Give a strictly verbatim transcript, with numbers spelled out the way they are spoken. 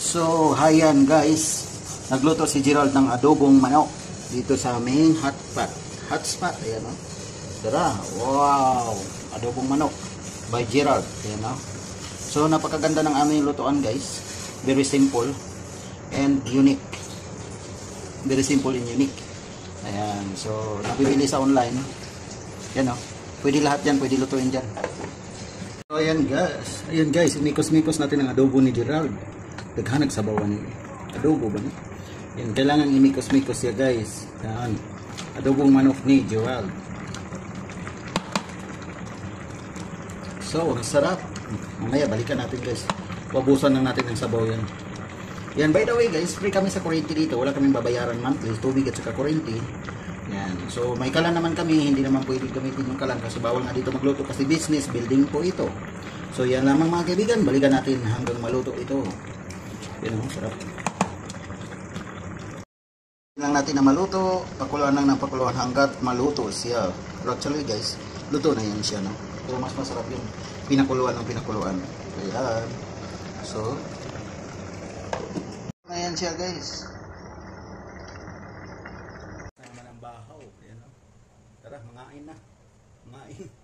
So, hayan guys. Nagluto si Gerald ng adobong manok dito sa aming hotpot. Hotspot, ayan o. Tara, wow! Adobong manok by Gerald, ayan o. So, napakaganda ng aming lutuan guys. Very simple and unique. Very simple and unique. Ayan, so, napibili sa online. Ayan o. Pwede lahat yan, pwede lutuin dyan. So, ayan guys. Ayan guys, inikos-mikos natin ang adobo ni Gerald. Daghanag sa bawan ni adobo ba ni? Yan, kailangan imikos-mikos siya guys. Yan, adobong manok ni Gerald. So, ang sarap. Mamaya balikan natin guys. Wabusan lang natin ng sabaw yan. Yan, by the way guys, free kami sa kuryente dito. Wala kaming babayaran monthly, tubig at saka kuryente. Yan, so may kalan naman kami. Hindi naman pwede gamitin yung kalan kasi bawal nga dito magluto kasi business building po ito. So yan lamang mga kaibigan, balikan natin hanggang maluto ito. Yan o, sarap. Lang natin na maluto, pakuluan lang ng pakuluan hanggat maluto siya. Pero actually guys, luto na yan siya, no? Pero mas masarap yung pinakuluan ng pinakuluan. Ayan. So, ayan siya guys. Sama ng bahaw. Ayan o. Tara, mangain na. Mangain.